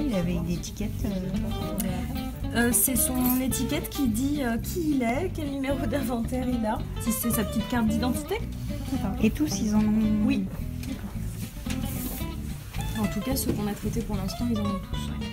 il avait une étiquette. C'est son étiquette qui dit qui il est, quel numéro d'inventaire il a, si c'est sa petite carte d'identité. Et tous, ils en ont. Oui. En tout cas, ceux qu'on a traités pour l'instant, ils en ont tous. Ouais.